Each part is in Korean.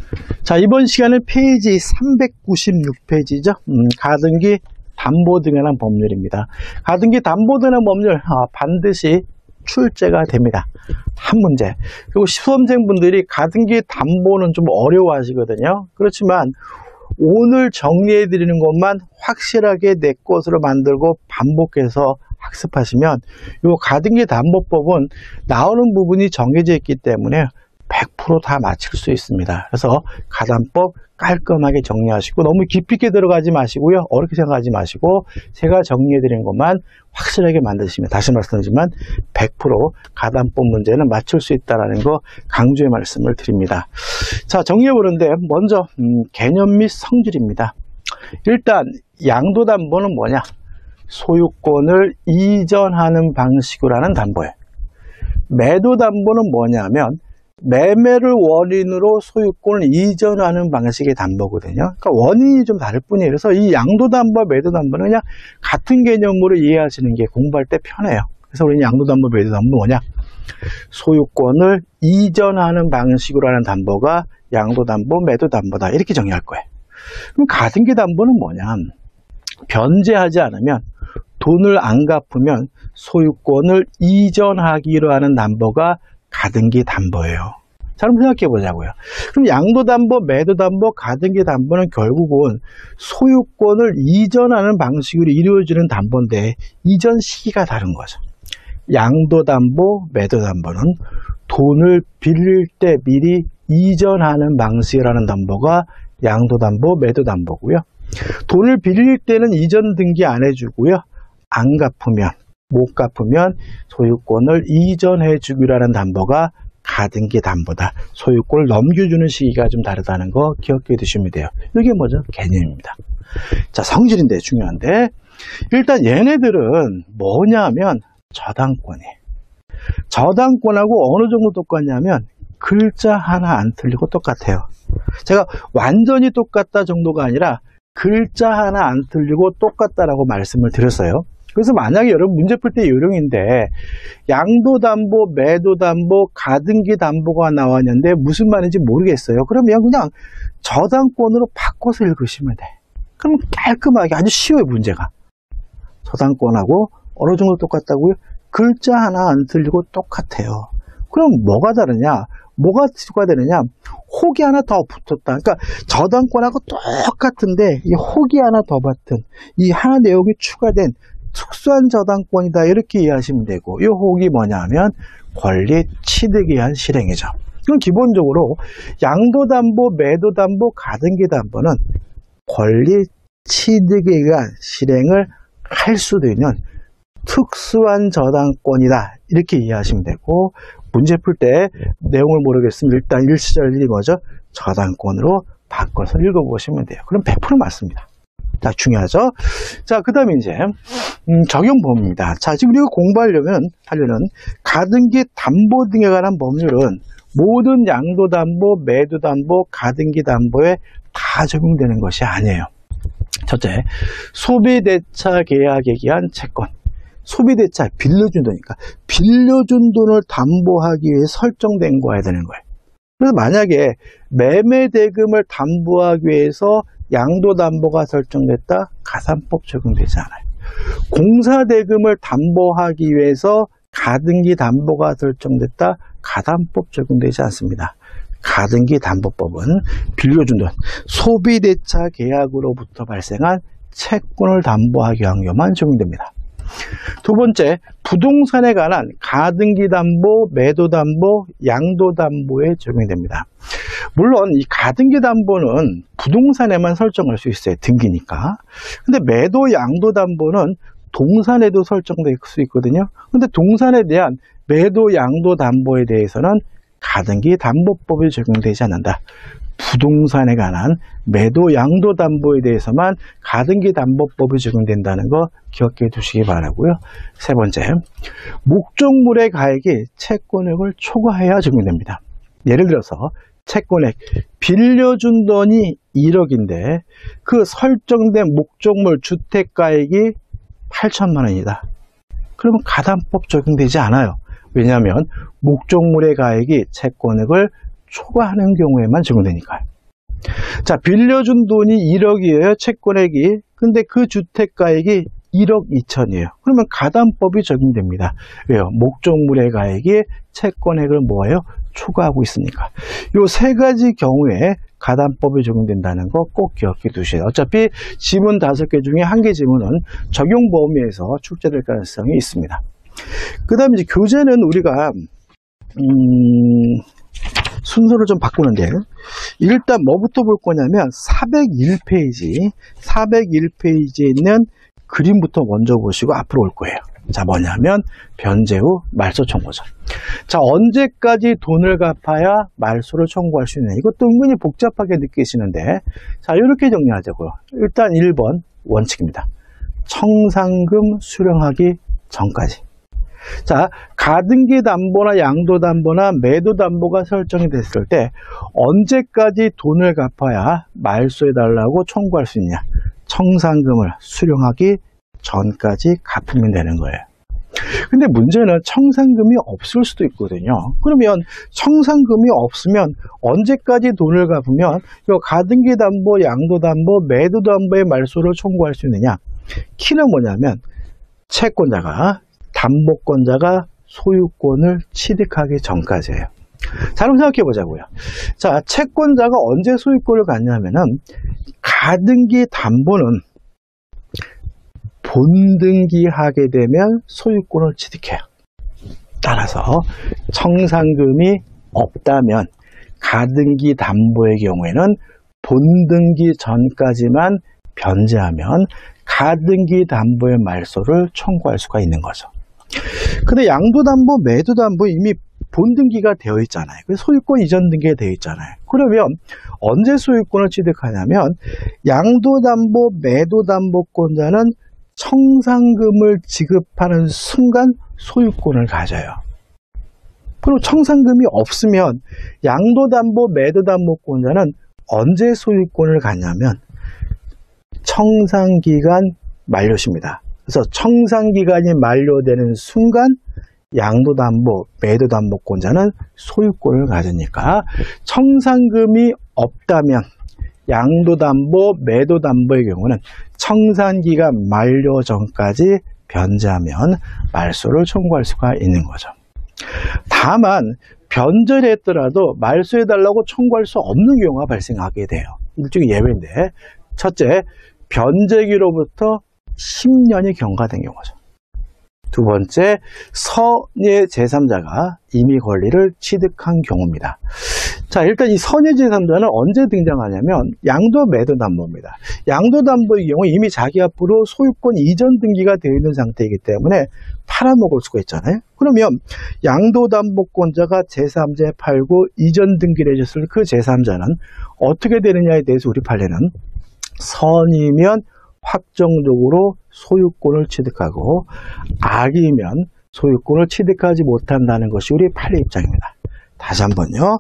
자, 이번 시간은 페이지 396페이지죠. 가등기 담보 등에 관한 법률입니다. 가등기 담보 등의 법률 반드시 출제가 됩니다. 한 문제. 그리고 시험생분들이 가등기 담보는 좀 어려워하시거든요. 그렇지만 오늘 정리해 드리는 것만 확실하게 내 것으로 만들고 반복해서 학습하시면 이 가등기 담보법은 나오는 부분이 정해져 있기 때문에 100% 다 맞힐 수 있습니다. 그래서 가담법 깔끔하게 정리하시고 너무 깊이 있게 들어가지 마시고요. 어렵게 생각하지 마시고 제가 정리해 드린 것만 확실하게 만드시면, 다시 말씀드리지만 100% 가담법 문제는 맞출 수 있다는 거 강조의 말씀을 드립니다. 자, 정리해 보는데 먼저 개념 및 성질입니다. 일단 양도담보는 뭐냐? 소유권을 이전하는 방식으로 하는 담보예요. 매도담보는 뭐냐면 매매를 원인으로 소유권을 이전하는 방식의 담보거든요. 그러니까 원인이 좀 다를 뿐이에요. 그래서 이 양도담보와 매도담보는 그냥 같은 개념으로 이해하시는 게 공부할 때 편해요. 그래서 우리는 양도담보, 매도담보 뭐냐? 소유권을 이전하는 방식으로 하는 담보가 양도담보, 매도담보다 이렇게 정의할 거예요. 그럼 가등기 담보는 뭐냐? 변제하지 않으면, 돈을 안 갚으면 소유권을 이전하기로 하는 담보가 가등기 담보예요. 자, 그럼 생각해 보자고요. 그럼 양도담보, 매도담보, 가등기 담보는 결국은 소유권을 이전하는 방식으로 이루어지는 담보인데 이전 시기가 다른 거죠. 양도담보, 매도담보는 돈을 빌릴 때 미리 이전하는 방식이라는 담보가 양도담보, 매도담보고요. 돈을 빌릴 때는 이전 등기 안 해주고요. 안 갚으면, 못 갚으면 소유권을 이전해 주기로 하는 담보가 가등기 담보다. 소유권을 넘겨주는 시기가 좀 다르다는 거 기억해 두시면 돼요. 이게 뭐죠? 개념입니다. 자, 성질인데 중요한데 일단 얘네들은 뭐냐면 저당권이에요. 저당권하고 어느 정도 똑같냐면 글자 하나 안 틀리고 똑같아요. 제가 완전히 똑같다 정도가 아니라 글자 하나 안 틀리고 똑같다라고 말씀을 드렸어요. 그래서 만약에 여러분 문제 풀 때 요령인데 양도담보, 매도담보, 가등기 담보가 나왔는데 무슨 말인지 모르겠어요. 그러면 그냥 저당권으로 바꿔서 읽으시면 돼. 그럼 깔끔하게 아주 쉬워요, 문제가. 저당권하고 어느 정도 똑같다고요? 글자 하나 안 틀리고 똑같아요. 그럼 뭐가 다르냐? 뭐가 추가되느냐? 혹이 하나 더 붙었다. 그러니까 저당권하고 똑같은데 이 혹이 하나 더 붙은, 이 하나 내용이 추가된 특수한 저당권이다, 이렇게 이해하시면 되고, 이 혹이 뭐냐면 권리 취득에 의한 실행이죠. 그럼 기본적으로 양도담보, 매도담보, 가등기 담보는 권리 취득에 의한 실행을 할 수도 있는 특수한 저당권이다, 이렇게 이해하시면 되고, 문제 풀 때 내용을 모르겠으면 일단 일시절 이거죠. 저당권으로 바꿔서 읽어보시면 돼요. 그럼 100% 맞습니다. 자, 중요하죠? 자, 그 다음에 이제 적용 범위입니다. 자, 지금 우리가 공부하려는 가등기 담보 등에 관한 법률은 모든 양도담보, 매도담보, 가등기 담보에 다 적용되는 것이 아니에요. 첫째, 소비대차 계약에 기한 채권. 소비대차, 빌려준 돈이니까 빌려준 돈을 담보하기 위해 설정된 거야 되는 거예요. 그래서 만약에 매매대금을 담보하기 위해서 양도담보가 설정됐다, 가산법 적용되지 않아요. 공사대금을 담보하기 위해서 가등기 담보가 설정됐다, 가담법 적용되지 않습니다. 가등기 담보법은 빌려준 돈, 소비대차 계약으로부터 발생한 채권을 담보하기 위한 경우만 적용됩니다. 두 번째, 부동산에 관한 가등기 담보, 매도 담보, 양도 담보에 적용됩니다. 물론 이 가등기 담보는 부동산에만 설정할 수 있어요. 등기니까. 근데 매도, 양도 담보는 동산에도 설정될 수 있거든요. 근데 동산에 대한 매도, 양도 담보에 대해서는 가등기 담보법이 적용되지 않는다. 부동산에 관한 매도, 양도 담보에 대해서만 가등기 담보법이 적용된다는 거 기억해 두시기 바라고요. 세 번째, 목적물의 가액이 채권액을 초과해야 적용됩니다. 예를 들어서 채권액, 빌려준 돈이 1억인데 그 설정된 목적물 주택가액이 8천만 원이다. 그러면 가담법 적용되지 않아요. 왜냐하면 목적물의 가액이 채권액을 초과하는 경우에만 적용되니까요. 자, 빌려준 돈이 1억이에요. 채권액이. 근데 그 주택가액이 1억 2천이에요. 그러면 가담법이 적용됩니다. 왜요? 목적물의 가액이 채권액을 뭐예요? 초과하고 있으니까. 요 세 가지 경우에 가담법이 적용된다는 거 꼭 기억해 두세요. 어차피 지문 5개 중에 1개 지문은 적용 범위에서 출제될 가능성이 있습니다. 그 다음에 이제 교재는 우리가 순서를 좀 바꾸는데, 일단 뭐부터 볼 거냐면 401페이지에 있는 그림부터 먼저 보시고 앞으로 올 거예요. 자, 뭐냐면 변제 후 말소 청구죠. 자, 언제까지 돈을 갚아야 말소를 청구할 수 있느냐. 이것도 은근히 복잡하게 느끼시는데, 자, 이렇게 정리하자고요. 일단 1번 원칙입니다. 청산금 수령하기 전까지. 자, 가등기 담보나 양도 담보나 매도 담보가 설정이 됐을 때 언제까지 돈을 갚아야 말소해 달라고 청구할 수 있냐. 청산금을 수령하기 전까지 갚으면 되는 거예요. 근데 문제는 청산금이 없을 수도 있거든요. 그러면 청산금이 없으면 언제까지 돈을 갚으면 이 가등기 담보, 양도 담보, 매도 담보의 말소를 청구할 수 있느냐. 키는 뭐냐면 채권자가, 담보권자가 소유권을 취득하기 전까지예요. 자, 그럼 생각해 보자고요. 자, 채권자가 언제 소유권을 갖냐면은 가등기 담보는 본등기하게 되면 소유권을 취득해요. 따라서 청산금이 없다면 가등기 담보의 경우에는 본등기 전까지만 변제하면 가등기 담보의 말소를 청구할 수가 있는 거죠. 근데 양도담보, 매도담보 이미 본등기가 되어 있잖아요. 소유권 이전 등기가 되어 있잖아요. 그러면 언제 소유권을 취득하냐면 양도담보, 매도담보권자는 청산금을 지급하는 순간 소유권을 가져요. 그리고 청산금이 없으면 양도담보, 매도담보권자는 언제 소유권을 갖냐면 청산기간 만료시입니다. 그래서 청산기간이 만료되는 순간 양도담보, 매도담보권자는 소유권을 가지니까 청산금이 없다면 양도담보, 매도담보의 경우는 청산기간 만료 전까지 변제하면 말소를 청구할 수가 있는 거죠. 다만 변제를 했더라도 말소해달라고 청구할 수 없는 경우가 발생하게 돼요. 일종의 예외인데, 첫째, 변제기로부터 10년이 경과된 경우죠. 두 번째, 선의 제3자가 이미 권리를 취득한 경우입니다. 자, 일단 이 선의 제3자는 언제 등장하냐면 양도 매도 담보입니다. 양도 담보의 경우 이미 자기 앞으로 소유권 이전 등기가 되어 있는 상태이기 때문에 팔아먹을 수가 있잖아요. 그러면 양도 담보권자가 제3자에 팔고 이전 등기를 해줬을 그 제3자는 어떻게 되느냐에 대해서 우리 판례는 선이면 확정적으로 소유권을 취득하고 악이면 소유권을 취득하지 못한다는 것이 우리 판례 입장입니다. 다시 한번요.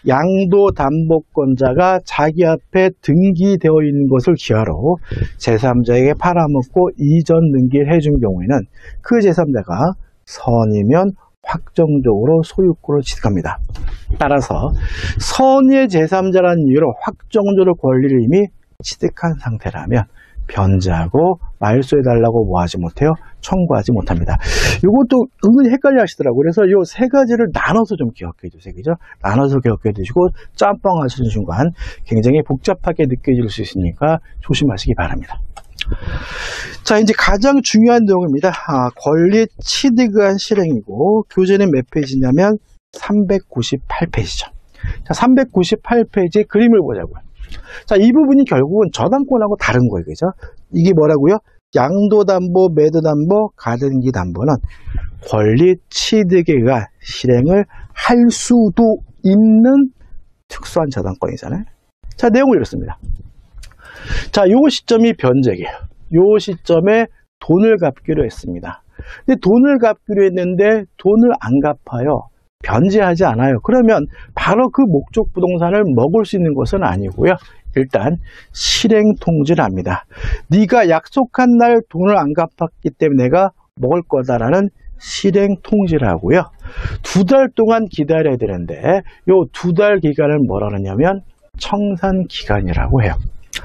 양도담보권자가 자기 앞에 등기되어 있는 것을 기하로 제3자에게 팔아먹고 이전 등기를 해준 경우에는 그 제3자가 선이면 확정적으로 소유권을 취득합니다. 따라서 선의 제3자라는 이유로 확정적으로 권리를 이미 취득한 상태라면 변제하고 말소해달라고 뭐하지 못해요? 청구하지 못합니다. 이것도 은근히 헷갈려 하시더라고요. 그래서 이 세 가지를 나눠서 좀 기억해 주세요. 그죠? 나눠서 기억해 두시고 짬뽕 하시는 순간 굉장히 복잡하게 느껴질 수 있으니까 조심하시기 바랍니다. 자, 이제 가장 중요한 내용입니다. 권리 취득한 실행이고 교재는 몇 페이지냐면 398페이지죠. 자, 398페이지의 그림을 보자고요. 자, 이 부분이 결국은 저당권하고 다른 거예요. 그죠? 이게 뭐라고요? 양도담보, 매도담보, 가등기 담보는 권리 취득에 의한 실행을 할 수도 있는 특수한 저당권이잖아요. 자, 내용을 읽습니다. 자, 요 시점이 변제기예요. 요 시점에 돈을 갚기로 했습니다. 근데 돈을 갚기로 했는데 돈을 안 갚아요. 변제하지 않아요. 그러면 바로 그 목적 부동산을 먹을 수 있는 것은 아니고요. 일단 실행 통지를 합니다. 네가 약속한 날 돈을 안 갚았기 때문에 내가 먹을 거다라는 실행 통지를 하고요. 2달 동안 기다려야 되는데 요 2달 기간을 뭐라 하냐면 청산기간이라고 해요.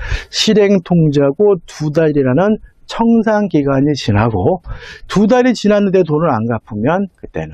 실행통지하고 2달이라는 청산기간이 지나고 2달이 지났는데 돈을 안 갚으면 그때는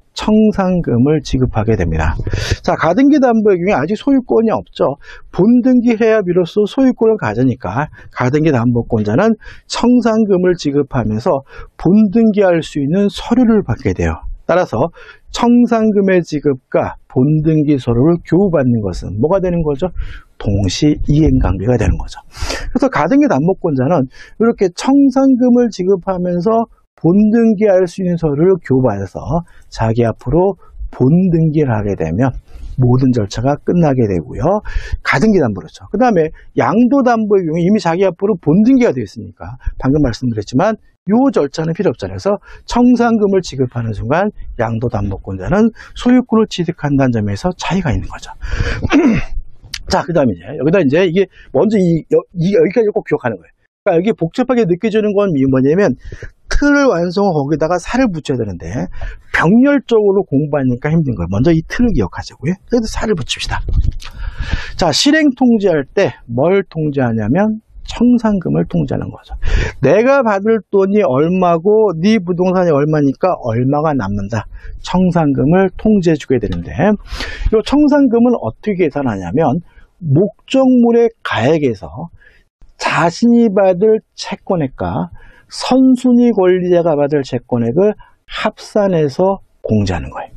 청산금을 지급하게 됩니다. 자, 가등기 담보의 경우에 아직 소유권이 없죠. 본등기해야 비로소 소유권을 가지니까 가등기 담보권자는 청산금을 지급하면서 본등기할 수 있는 서류를 받게 돼요. 따라서 청산금의 지급과 본등기 서류를 교부받는 것은 뭐가 되는 거죠? 동시 이행관계가 되는 거죠. 그래서 가등기 담보권자는 이렇게 청산금을 지급하면서 본등기할 수 있는 서류를 교부받아서 자기 앞으로 본등기를 하게 되면 모든 절차가 끝나게 되고요. 가등기 담보로죠. 그 다음에 양도담보의 경우 이미 자기 앞으로 본등기가 되어 있으니까 방금 말씀드렸지만 이 절차는 필요 없잖아요. 그래서 청산금을 지급하는 순간 양도담보권자는 소유권을 취득한다는 점에서 차이가 있는 거죠. 자, 그 다음에 여기다 이게 먼저 여기까지 꼭 기억하는 거예요. 그러니까 여기 복잡하게 느껴지는 건 뭐냐면 틀을 완성하고 거기다가 살을 붙여야 되는데 병렬적으로 공부하니까 힘든 거예요. 먼저 이 틀을 기억하자고요. 그래서 살을 붙입시다. 자, 실행 통지할 때 뭘 통지하냐면 청산금을 통지하는 거죠. 내가 받을 돈이 얼마고 네 부동산이 얼마니까 얼마가 남는다. 청산금을 통지해 주게 되는데 이 청산금은 어떻게 계산하냐면 목적물의 가액에서 자신이 받을 채권액과 선순위 권리자가 받을 채권액을 합산해서 공제하는 거예요.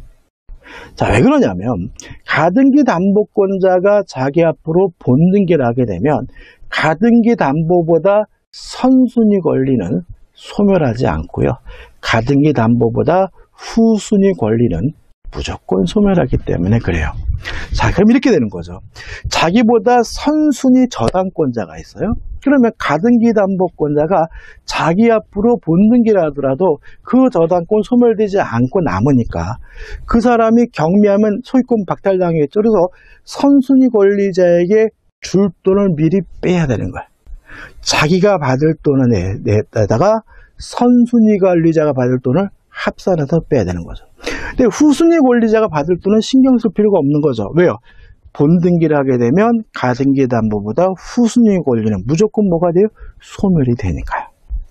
자, 왜 그러냐면 가등기 담보권자가 자기 앞으로 본등기를 하게 되면 가등기 담보보다 선순위 권리는 소멸하지 않고요. 가등기 담보보다 후순위 권리는 무조건 소멸하기 때문에 그래요. 자, 그럼 이렇게 되는 거죠. 자기보다 선순위 저당권자가 있어요. 그러면 가등기 담보권자가 자기 앞으로 본등기를 하더라도 그 저당권 소멸되지 않고 남으니까 그 사람이 경미하면 소유권 박탈당하겠죠. 그래서 선순위 권리자에게 줄 돈을 미리 빼야 되는 거예요. 자기가 받을 돈을 내다가 선순위 권리자가 받을 돈을 합산해서 빼야 되는 거죠. 근데 후순위 권리자가 받을 돈은 신경 쓸 필요가 없는 거죠. 왜요? 본등기를 하게 되면 가등기 담보보다 후순위 권리는 무조건 뭐가 돼요? 소멸이 되니까요.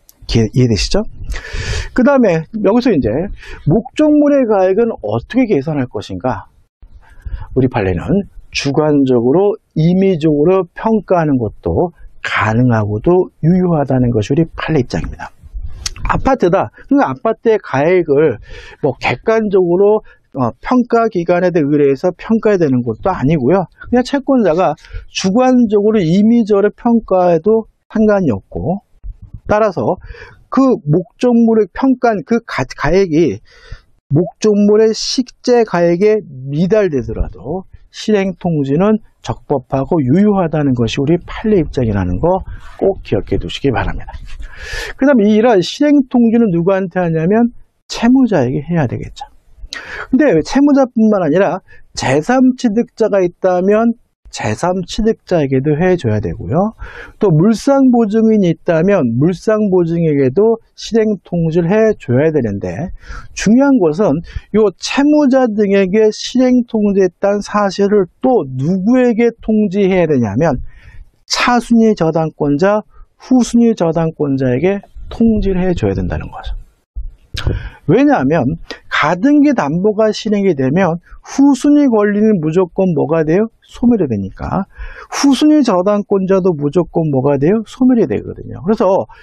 이해되시죠? 그 다음에 여기서 이제 목적물의 가액은 어떻게 계산할 것인가? 우리 판례는 주관적으로 임의적으로 평가하는 것도 가능하고도 유효하다는 것이 우리 판례 입장입니다. 아파트다. 그러니까 아파트의 가액을 뭐 객관적으로 평가기관에 의뢰해서 평가해야 되는 것도 아니고요. 그냥 채권자가 주관적으로 임의적으로 평가해도 상관이 없고, 따라서 그 목적물을 평가한 그 가액이 목적물의 식재 가액에 미달되더라도 실행통지는 적법하고 유효하다는 것이 우리 판례 입장이라는 거 꼭 기억해 두시기 바랍니다. 그 다음에 이런 실행통지는 누구한테 하냐면 채무자에게 해야 되겠죠. 근데 채무자뿐만 아니라 제3취득자가 있다면 제3취득자에게도 해줘야 되고요. 또 물상보증인이 있다면 물상보증에게도 실행통지를 해줘야 되는데 중요한 것은 이 채무자 등에게 실행통지했다는 사실을 또 누구에게 통지해야 되냐면 차순위 저당권자, 후순위 저당권자에게 통지를 해줘야 된다는 거죠. 왜냐하면 가등기 담보가 실행이 되면 후순위 권리는 무조건 뭐가 돼요? 소멸이 되니까 후순위 저당권자도 무조건 뭐가 돼요? 소멸이 되거든요. 그래서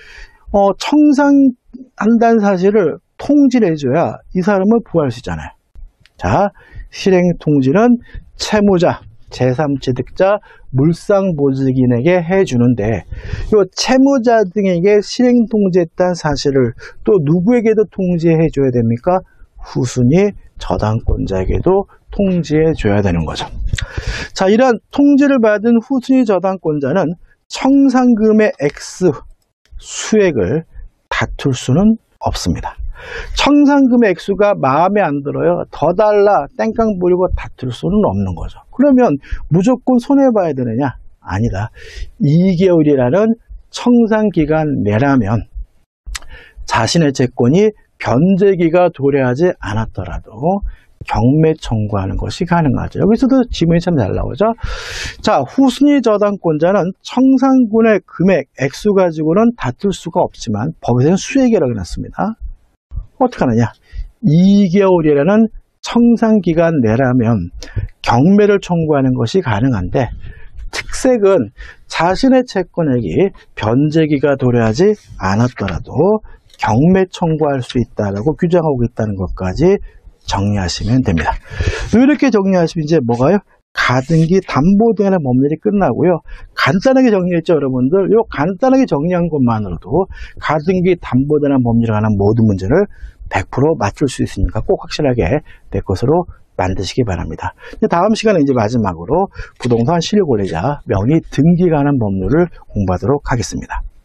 청산한다는 사실을 통지를 해줘야 이 사람을 보호할 수 있잖아요. 자, 실행통지는 채무자, 제3취득자, 물상보증인에게 해주는데 이 채무자 등에게 실행통지했다는 사실을 또 누구에게도 통지해줘야 됩니까? 후순위 저당권자에게도 통지해줘야 되는 거죠. 자, 이러한 통지를 받은 후순위 저당권자는 청산금의 액수, 수액을 다툴 수는 없습니다. 청산금의 액수가 마음에 안 들어요. 더 달라 땡깡 부리고 다툴 수는 없는 거죠. 그러면 무조건 손해봐야 되느냐? 아니다. 2개월이라는 청산기간 내라면 자신의 채권이 변제기가 도래하지 않았더라도 경매 청구하는 것이 가능하죠. 여기서도 지문이 참 잘 나오죠. 자, 후순위 저당권자는 청산군의 금액, 액수 가지고는 다툴 수가 없지만 법에서는 수액이라고 해놨습니다. 어떻게 하느냐? 2개월이라는 청산기간 내라면 경매를 청구하는 것이 가능한데, 특색은 자신의 채권액이 변제기가 도래하지 않았더라도 경매 청구할 수 있다라고 규정하고 있다는 것까지 정리하시면 됩니다. 이렇게 정리하시면 이제 뭐가요? 가등기 담보 등의 법률이 끝나고요. 간단하게 정리했죠, 여러분들. 요 간단하게 정리한 것만으로도 가등기 담보 등의 법률에 관한 모든 문제를 100% 맞출 수 있으니까 꼭 확실하게 내 것으로 만드시기 바랍니다. 다음 시간에 이제 마지막으로 부동산 실효권리자 명의 등기에 관한 법률을 공부하도록 하겠습니다.